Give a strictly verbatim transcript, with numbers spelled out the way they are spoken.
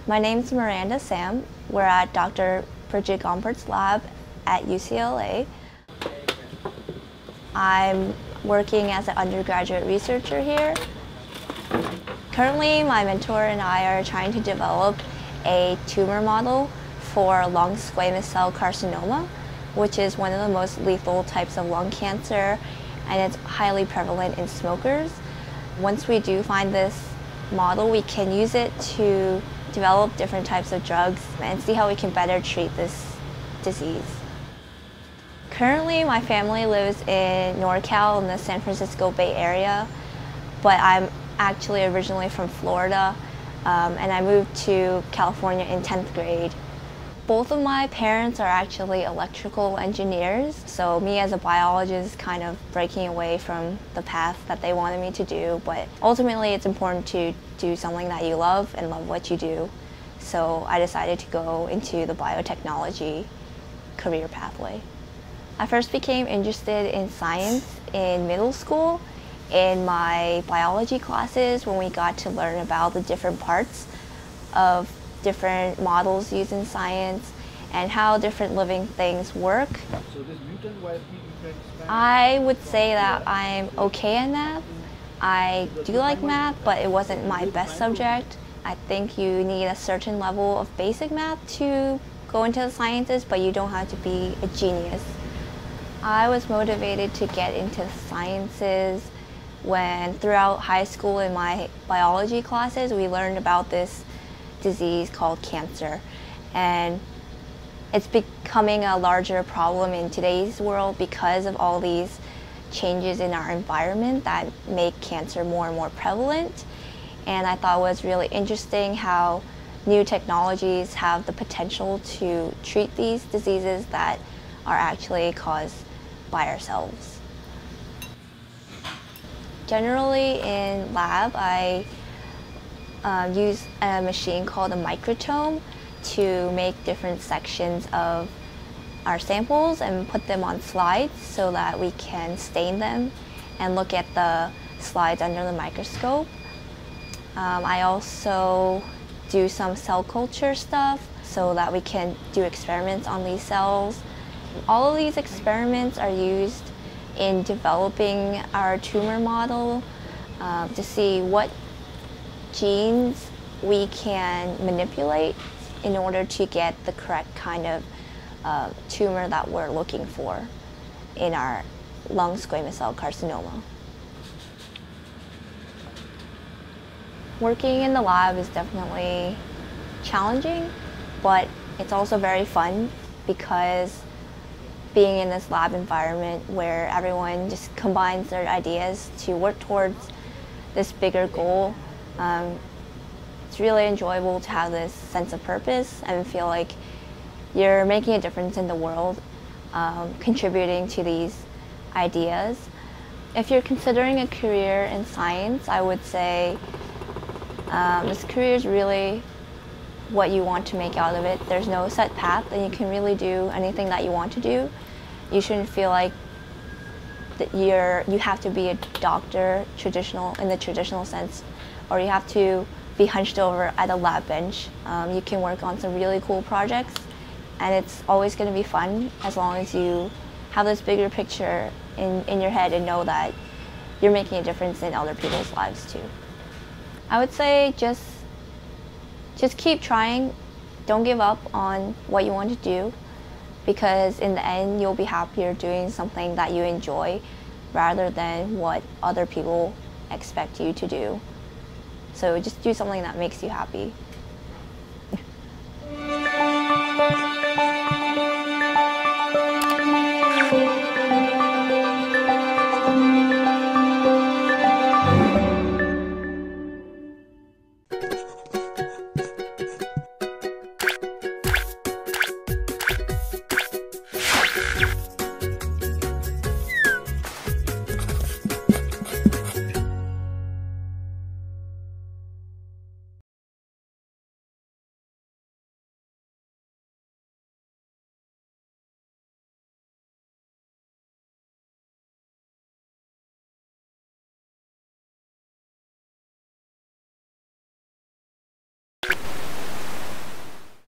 My name's Miranda Sam. We're at Doctor Bridget Gomperts Lab at U C L A. I'm working as an undergraduate researcher here. Currently, my mentor and I are trying to develop a tumor model for lung squamous cell carcinoma, which is one of the most lethal types of lung cancer, and it's highly prevalent in smokers. Once we do find this model, we can use it to develop different types of drugs and see how we can better treat this disease. Currently, my family lives in NorCal in the San Francisco Bay Area, but I'm actually originally from Florida, um, and I moved to California in tenth grade. Both of my parents are actually electrical engineers, so me as a biologist kind of breaking away from the path that they wanted me to do, but ultimately it's important to do something that you love and love what you do. So I decided to go into the biotechnology career pathway. I first became interested in science in middle school in my biology classes when we got to learn about the different parts of different models used in science and how different living things work. So this mutant wild I would say that I'm okay in math. I do like math, but it wasn't my best subject. I think you need a certain level of basic math to go into the sciences, but you don't have to be a genius. I was motivated to get into sciences when throughout high school in my biology classes we learned about this disease called cancer, and it's becoming a larger problem in today's world because of all these changes in our environment that make cancer more and more prevalent. And I thought it was really interesting how new technologies have the potential to treat these diseases that are actually caused by ourselves. Generally in lab, I Uh, use a machine called a microtome to make different sections of our samples and put them on slides so that we can stain them and look at the slides under the microscope. Um, I also do some cell culture stuff so that we can do experiments on these cells. All of these experiments are used in developing our tumor model uh, to see what genes we can manipulate in order to get the correct kind of uh, tumor that we're looking for in our lung squamous cell carcinoma. Working in the lab is definitely challenging, but it's also very fun because being in this lab environment where everyone just combines their ideas to work towards this bigger goal. Um, it's really enjoyable to have this sense of purpose and feel like you're making a difference in the world, um, contributing to these ideas. If you're considering a career in science, I would say um, this career is really what you want to make out of it. There's no set path, and you can really do anything that you want to do. You shouldn't feel like that you're you have to be a doctor, traditional in the traditional sense, or you have to be hunched over at a lab bench. Um, you can work on some really cool projects, and it's always going to be fun as long as you have this bigger picture in, in your head and know that you're making a difference in other people's lives too. I would say just, just keep trying. Don't give up on what you want to do, because in the end you'll be happier doing something that you enjoy rather than what other people expect you to do. So just do something that makes you happy.